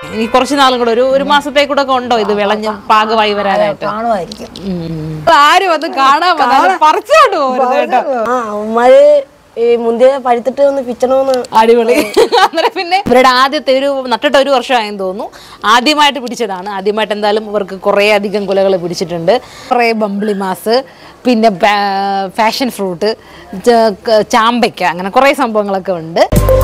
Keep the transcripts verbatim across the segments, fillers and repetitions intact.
ഇനി കുറച്ച് നാളും കൂടെ ഒരു ഒരു മാസത്തേക്കൂടെ ഉണ്ടോ ഇത് വിളഞ്ഞ് പാകമായി വരാനായിട്ട്? കാണുമായിരിക്കും. ആരും അത് കാണാൻ പറിച്ചോണ്ട് പോകരുത് കേട്ടോ. മഴ ഈ മുന്തിയ പഴുത്തിട്ട് ഒന്ന് പിച്ചണമെന്ന്. അടിപൊളി. അന്നേരം പിന്നെ ഇവരുടെ ആദ്യത്തെ ഒരു നട്ടിട്ട് ഒരു വർഷമായെന്ന് തോന്നുന്നു. ആദ്യമായിട്ട് പിടിച്ചതാണ്. ആദ്യമായിട്ട് എന്തായാലും ഇവർക്ക് കുറേ അധികം കുലകൾ പിടിച്ചിട്ടുണ്ട്. കുറേ ബംബ്ലിമാസ്, പിന്നെ ഫാഷൻ ഫ്രൂട്ട്, ചാമ്പയ്ക്ക, അങ്ങനെ കുറേ സംഭവങ്ങളൊക്കെ ഉണ്ട്.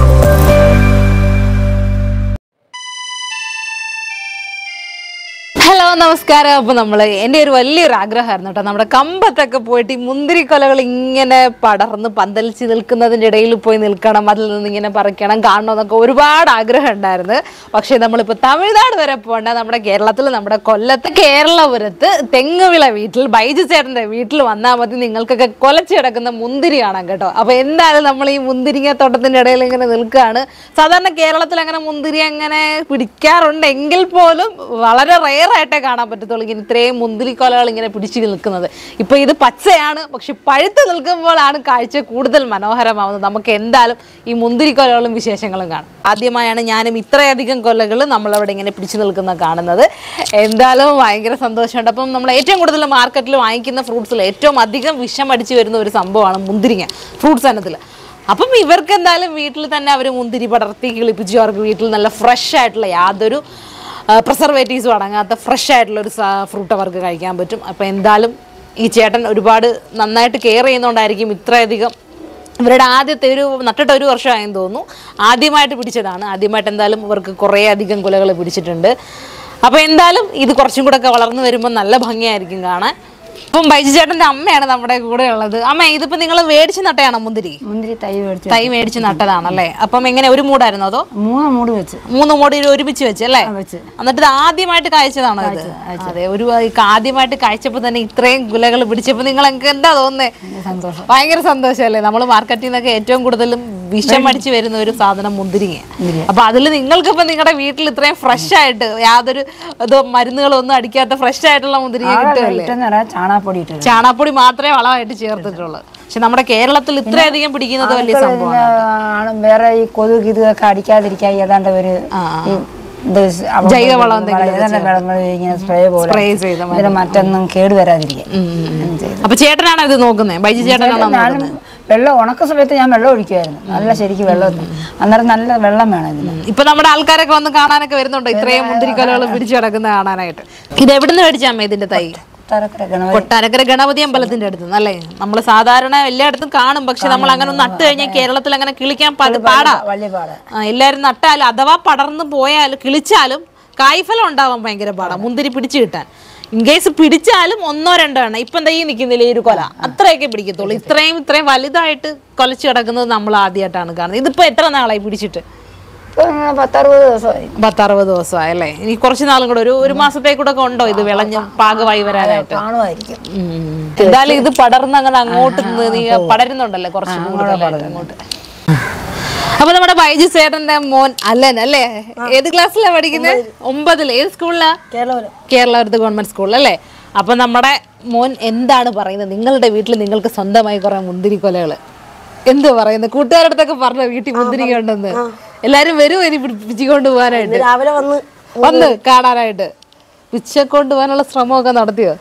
ഹലോ നമസ്കാരം. അപ്പോൾ നമ്മൾ എൻ്റെ ഒരു വലിയൊരു ആഗ്രഹമായിരുന്നു കേട്ടോ, നമ്മുടെ കമ്പത്തൊക്കെ പോയിട്ട് ഈ മുന്തിരിക്കൊലകൾ ഇങ്ങനെ പടർന്ന് പന്തലിച്ച് നിൽക്കുന്നതിൻ്റെ ഇടയിൽ പോയി നിൽക്കണം, അതിൽ നിന്ന് ഇങ്ങനെ പറിക്കണം, കാണണം എന്നൊക്കെ ഒരുപാട് ആഗ്രഹം ഉണ്ടായിരുന്നു. പക്ഷേ നമ്മളിപ്പോൾ തമിഴ്നാട് വരെ പോകണ്ട, നമ്മുടെ കേരളത്തിൽ നമ്മുടെ കൊല്ലത്ത് കേരളപുരത്ത് തെങ്ങുവിള വീട്ടിൽ ബൈജു ചേട്ടൻ്റെ വീട്ടിൽ വന്നാൽ മതി നിങ്ങൾക്കൊക്കെ കൊലച്ച് കിടക്കുന്ന മുന്തിരി കാണാം കേട്ടോ. അപ്പോൾ എന്തായാലും നമ്മൾ ഈ മുന്തിരിങ്ങ തോട്ടത്തിൻ്റെ ഇടയിൽ ഇങ്ങനെ നിൽക്കുകയാണ്. സാധാരണ കേരളത്തിൽ അങ്ങനെ മുന്തിരി അങ്ങനെ പിടിക്കാറുണ്ട് എങ്കിൽ പോലും വളരെ റെയർ ആയിട്ടേ കാണാൻ പറ്റത്തുള്ളൂ ഇങ്ങനെ ഇത്രയും മുന്തിരിക്കൊലകൾ ഇങ്ങനെ പിടിച്ചു നിൽക്കുന്നത്. ഇപ്പൊ ഇത് പച്ചയാണ്, പക്ഷെ പഴുത്ത് നിൽക്കുമ്പോഴാണ് കാഴ്ച കൂടുതൽ മനോഹരമാവുന്നത്. നമുക്ക് എന്തായാലും ഈ മുന്തിരിക്കൊലകളും വിശേഷങ്ങളും കാണാം. ആദ്യമായാണ് ഞാനും ഇത്രയധികം കൊലകൾ നമ്മളവിടെ ഇങ്ങനെ പിടിച്ചു നിൽക്കുന്ന കാണുന്നത്. എന്തായാലും ഭയങ്കര സന്തോഷമുണ്ട്. അപ്പം നമ്മൾ ഏറ്റവും കൂടുതൽ മാർക്കറ്റിൽ വാങ്ങിക്കുന്ന ഫ്രൂട്ട്സിൽ ഏറ്റവും അധികം വിഷം അടിച്ചു വരുന്ന ഒരു സംഭവമാണ് മുന്തിരിങ്ങ ഫ്രൂട്ട്സ് ഇനത്തിൽ. അപ്പം ഇവർക്ക് എന്തായാലും വീട്ടിൽ തന്നെ അവർ മുന്തിരി പടർത്തി കിളിപ്പിച്ചു അവർക്ക് വീട്ടിൽ നല്ല ഫ്രഷ് ആയിട്ടുള്ള യാതൊരു പ്രിസർവേറ്റീവ്സും അടങ്ങാത്ത ഫ്രഷ് ആയിട്ടുള്ളൊരു ഫ്രൂട്ട് അവർക്ക് കഴിക്കാൻ പറ്റും. അപ്പോൾ എന്തായാലും ഈ ചേട്ടൻ ഒരുപാട് നന്നായിട്ട് കെയർ ചെയ്യുന്നതുകൊണ്ടായിരിക്കും ഇത്രയധികം ഇവരുടെ ആദ്യത്തെ ഒരു നട്ടിട്ട് ഒരു വർഷമായെന്ന് തോന്നുന്നു. ആദ്യമായിട്ട് പിടിച്ചതാണ്. ആദ്യമായിട്ട് എന്തായാലും ഇവർക്ക് കുറേ അധികം കുലകൾ പിടിച്ചിട്ടുണ്ട്. അപ്പോൾ എന്തായാലും ഇത് കുറച്ചും കൂടെ ഒക്കെ വളർന്നു വരുമ്പോൾ നല്ല ഭംഗിയായിരിക്കും കാണാൻ. അപ്പം ബൈജു ചേട്ടൻ്റെ അമ്മയാണ് നമ്മുടെ കൂടെ ഉള്ളത്. അമ്മ, ഇതിപ്പോ നിങ്ങൾ മേടിച്ച് നട്ടയാണോ മുന്തിരി? മുന്തിരി തൈ മേടിച്ച് തൈ മേടിച്ച് നട്ടതാണല്ലേ? അപ്പം എങ്ങനെ ഒരു മൂടായിരുന്നോ അതോ? മൂന്ന് മൂട് വെച്ച് മൂന്ന് മൂടി ഒരുമിച്ച് വെച്ച് അല്ലേ? എന്നിട്ട് ഇത് ആദ്യമായിട്ട് കായ്ച്ചതാണോ ഇത്? അതെ, ഒരു ആദ്യമായിട്ട് കായ്ച്ചപ്പോ തന്നെ ഇത്രയും കുലകൾ പിടിച്ചപ്പോ നിങ്ങൾ എന്താ തോന്നുന്നത്? സന്തോഷം, ഭയങ്കര സന്തോഷമല്ലേ? നമ്മൾ മാർക്കറ്റിൽ നിന്നൊക്കെ ഏറ്റവും കൂടുതലും വിഷം അടിച്ച് വരുന്ന ഒരു സാധനം മുന്തിരിങ്ങ. അപ്പൊ അതിൽ നിങ്ങൾക്കിപ്പോ നിങ്ങളുടെ വീട്ടിൽ ഇത്രയും ഫ്രഷ് ആയിട്ട് യാതൊരു ഇതോ മരുന്നുകളൊന്നും അടിക്കാത്ത ഫ്രഷ് ആയിട്ടുള്ള മുന്തിരിങ്ങ കിട്ടുമല്ലേ? ചാണാപ്പൊടി മാത്രമേ വളമായിട്ട് ചേർത്തിട്ടുള്ളൂ. പക്ഷെ നമ്മുടെ കേരളത്തിൽ ഇത്രയധികം പിടിക്കുന്നത് വലിയ സംഭവമാണ്. വേറെ ഈ കൊതുക് ഇതൊക്കെ അടിക്കാതിരിക്കാൻ ഏതാണ്ട് ഒരു ജൈവവളം സ്പ്രേ പോലെ മറ്റൊന്നും കേടുവരാതിരിക്കാൻ. അപ്പൊ ചേട്ടനാണോ ഇത് നോക്കുന്നത്? ബൈജു ചേട്ടനാണോ? വെള്ളം ഉണക്ക സമയത്ത് ഞാൻ വെള്ളം ഒഴിക്കുമായിരുന്നു, നല്ല ശരിക്കും വെള്ളം. അന്നേരം നല്ല വെള്ളം വേണം ഇതിന്. ഇപ്പൊ നമ്മുടെ ആൾക്കാരൊക്കെ വന്ന് കാണാനൊക്കെ വരുന്നുണ്ടോ ഇത്രയും മുന്തിരിക്കൊലകൾ പിടിച്ചു കിടക്കുന്ന കാണാനായിട്ട്? ഇത് എവിടുന്ന് മേടിച്ചാമ്മ ഇതിന്റെ തൈ? കൊട്ടാരക്കര ഗണപതി അമ്പലത്തിന്റെ അടുത്ത് അല്ലേ? നമ്മൾ സാധാരണ എല്ലായിടത്തും കാണും, പക്ഷെ നമ്മൾ അങ്ങനെ ഒന്ന് നട്ട് കഴിഞ്ഞാൽ കേരളത്തിൽ അങ്ങനെ കിളിക്കാൻ പാടാ. എല്ലാരും നട്ടാലും അഥവാ പടർന്നു പോയാലും കിളിച്ചാലും കായ്ഫലം ഉണ്ടാവാൻ ഭയങ്കര പാടാ മുന്തിരി പിടിച്ചു കിട്ടാൻ. ഇൻ കേസ് പിടിച്ചാലും ഒന്നോ രണ്ടോ എണ്ണം. ഇപ്പൊ എന്താ ഈ നിൽക്കുന്നില്ല ഈ ഒരു കൊല, അത്രയൊക്കെ പിടിക്കത്തുള്ളൂ. ഇത്രയും ഇത്രയും വലുതായിട്ട് കൊലച്ചു കിടക്കുന്നത് നമ്മൾ ആദ്യമായിട്ടാണ് കാണുന്നത്. ഇതിപ്പോ എത്ര നാളായി പിടിച്ചിട്ട്? പത്തറുപത് ദിവസമായി. പത്തറുപത് ദിവസമായി അല്ലേ? ഇനി കുറച്ച് നാളും കൂടെ ഒരു ഒരു മാസത്തേക്കൂടെ ഉണ്ടോ ഇത് വിളഞ്ഞ് പാകമായി വരാനായിട്ട്? കാണുമായിരിക്കും. എന്തായാലും ഇത് പടർന്ന് അങ്ങനെ അങ്ങോട്ട് നീ പടരുന്നുണ്ടല്ലേ കുറച്ച് കൂടുതലായിട്ട് അങ്ങോട്ട്. അപ്പൊ നമ്മുടെ ബൈജു ചേട്ടന്റെ മോൻ അല്ലൻ അല്ലേ? ഏത് ക്ലാസ്സിലാണ് പഠിക്കുന്നത്? ഒമ്പതില്. ഏത് സ്കൂളിലാ? കേരളപുരത്ത് ഗവൺമെന്റ് സ്കൂളിൽ അല്ലേ? അപ്പൊ നമ്മുടെ മോൻ എന്താണ് പറയുന്നത്? നിങ്ങളുടെ വീട്ടിൽ നിങ്ങൾക്ക് സ്വന്തമായി കുറെ മുന്തിരിക്കൊലകള് എന്ത് പറയുന്നത്? കൂട്ടുകാരടുത്തൊക്കെ പറഞ്ഞ വീട്ടിൽ മുന്തിരിക്ക ഉണ്ടെന്ന്. എല്ലാരും വരുമോ ഇനി പിച്ചിക്കൊണ്ട് പോകാനായിട്ട്? രാവിലെ വന്ന് വന്ന് കാണാനായിട്ട് പിച്ചക്കൊണ്ട് പോകാനുള്ള ശ്രമമൊക്കെ നടത്തിയോ?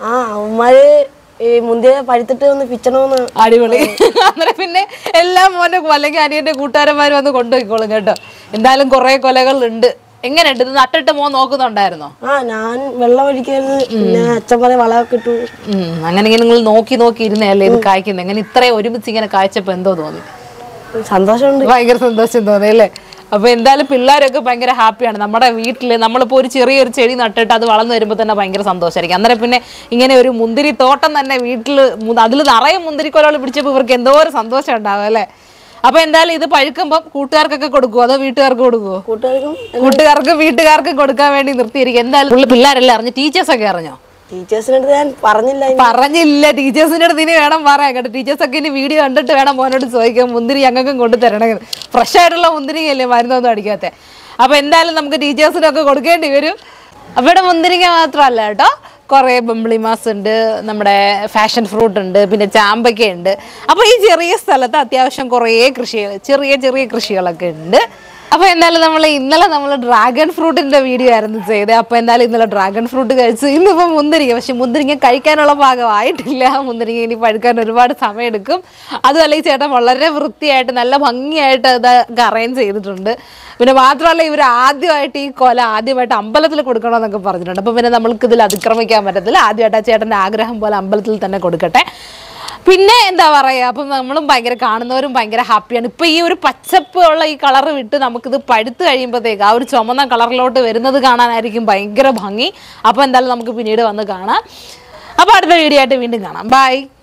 ഈ മുന്തിയ പഴുത്തിട്ട് ഒന്ന് പിച്ചണമെന്ന്. അടിപൊളി. അന്നേരം പിന്നെ എല്ലാ മോനെ അല്ലെങ്കിൽ അനിയന്റെ കൂട്ടുകാരന്മാരും വന്ന് കൊണ്ടുപോയിക്കോളും കേട്ടോ. എന്തായാലും കുറെ കൊലകൾ ഉണ്ട്. എങ്ങനെയുണ്ട് ഇത് നട്ടിട്ട് മോൻ നോക്കുന്നുണ്ടായിരുന്നോ? ആ, ഞാൻ വെള്ളം ഒഴിക്കരുത്, പിന്നെ അച്ഛൻ പറയും വളമൊക്കെ ഇട്ടു. അങ്ങനെ ഇങ്ങനെ നിങ്ങൾ നോക്കി നോക്കി ഇരുന്നല്ലേ ഇത് കായ്ക്കുന്നത്? എങ്ങനെ ഇത്രയും ഒരുമിച്ച് ഇങ്ങനെ കായ്ച്ചപ്പോ എന്തോ തോന്നി? സന്തോഷമുണ്ട്, ഭയങ്കര സന്തോഷം തോന്നി അല്ലേ? അപ്പൊ എന്തായാലും പിള്ളേരൊക്കെ ഭയങ്കര ഹാപ്പിയാണ്. നമ്മുടെ വീട്ടില് നമ്മളിപ്പോ ഒരു ചെറിയൊരു ചെടി നട്ടിട്ട് അത് വളർന്നു വരുമ്പോൾ തന്നെ ഭയങ്കര സന്തോഷമായിരിക്കും. അന്നേരം പിന്നെ ഇങ്ങനെ ഒരു മുന്തിരി തോട്ടം തന്നെ വീട്ടില് അതിൽ നിറയെ മുന്തിരിക്കൊലകൾ പിടിച്ചപ്പോൾ ഇവർക്ക് എന്തോ ഒരു സന്തോഷം ഉണ്ടാവും അല്ലേ? അപ്പൊ എന്തായാലും ഇത് പഴുക്കുമ്പോ കൂട്ടുകാർക്കൊക്കെ കൊടുക്കുവോ അതോ വീട്ടുകാർക്ക് കൊടുക്കുവോ? കൂട്ടുകാർക്കും കൂട്ടുകാർക്കും വീട്ടുകാർക്കും കൊടുക്കാൻ വേണ്ടി നിർത്തിയിരിക്കും. എന്തായാലും പിള്ളേരെല്ലാം അറിഞ്ഞു, ടീച്ചേഴ്സൊക്കെ അറിഞ്ഞോ? ടീച്ചേഴ്സിന്റെ അടുത്ത് ഞാൻ പറഞ്ഞില്ല പറഞ്ഞില്ല ടീച്ചേഴ്സിന്റെ അടുത്ത് ഇനി വേണം പറയാൻ കേട്ടോ. ടീച്ചേഴ്സ് ഒക്കെ ഇനി വീഡിയോ കണ്ടിട്ട് വേണം മോനോട് ചോദിക്കാം മുന്തിരി ഞങ്ങൾക്കും കൊണ്ടു തരണം. ഫ്രഷ് ആയിട്ടുള്ള മുന്തിരിങ്ങയല്ലേ, മരുന്നൊന്നും അടിക്കാത്ത. അപ്പൊ എന്തായാലും നമുക്ക് ടീച്ചേഴ്സിനൊക്കെ കൊടുക്കേണ്ടി വരും. അപ്പൊ ഇവിടെ മുന്തിരിങ്ങ മാത്രമല്ല കേട്ടോ, കുറേ ബംബ്ലിമാസ് ഉണ്ട്, നമ്മുടെ ഫാഷൻ ഫ്രൂട്ട് ഉണ്ട്, പിന്നെ ചാമ്പയ്ക്ക ഉണ്ട്. അപ്പോൾ ഈ ചെറിയ സ്ഥലത്ത് അത്യാവശ്യം കുറേ കൃഷികൾ ചെറിയ ചെറിയ കൃഷികളൊക്കെ ഉണ്ട്. അപ്പൊ എന്തായാലും നമ്മൾ ഇന്നലെ നമ്മൾ ഡ്രാഗൺ ഫ്രൂട്ടിന്റെ വീഡിയോ ആയിരുന്നു ചെയ്തത്. അപ്പൊ എന്തായാലും ഇന്നലെ ഡ്രാഗൺ ഫ്രൂട്ട് കഴിച്ചു. ഇന്നിപ്പോ മുന്തിരിങ്ങ, പക്ഷെ മുന്തിരിങ്ങ കഴിക്കാനുള്ള ഭാഗമായിട്ടില്ല. മുന്തിരിങ്ങ ഇനി പഴുക്കാൻ ഒരുപാട് സമയം എടുക്കും. അതുമല്ല ഈ ചേട്ടൻ വളരെ വൃത്തിയായിട്ട് നല്ല ഭംഗിയായിട്ട് അത് അറേഞ്ച് ചെയ്തിട്ടുണ്ട്. പിന്നെ മാത്രമല്ല ഇവർ ആദ്യമായിട്ട് ഈ കൊല ആദ്യമായിട്ട് അമ്പലത്തിൽ കൊടുക്കണമെന്നൊക്കെ പറഞ്ഞിട്ടുണ്ട്. അപ്പൊ പിന്നെ നമ്മൾക്ക് ഇതിൽ അതിക്രമിക്കാൻ പറ്റത്തില്ല. ആദ്യമായിട്ട് ആ ചേട്ടന്റെ ആഗ്രഹം പോലെ അമ്പലത്തിൽ തന്നെ കൊടുക്കട്ടെ. പിന്നെ എന്താ പറയാ, അപ്പം നമ്മളും ഭയങ്കര കാണുന്നവരും ഭയങ്കര ഹാപ്പിയാണ്. ഇപ്പൊ ഈ ഒരു പച്ചപ്പ് ഉള്ള ഈ കളർ വിട്ട് നമുക്കിത് പഴുത്ത് കഴിയുമ്പോഴത്തേക്ക് ആ ഒരു ചുമന്ന കളറിലോട്ട് വരുന്നത് കാണാനായിരിക്കും ഭയങ്കര ഭംഗി. അപ്പൊ എന്തായാലും നമുക്ക് പിന്നീട് വന്ന് കാണാം. അപ്പൊ അടുത്ത വീഡിയോ ആയിട്ട് വീണ്ടും കാണാം. ബൈ.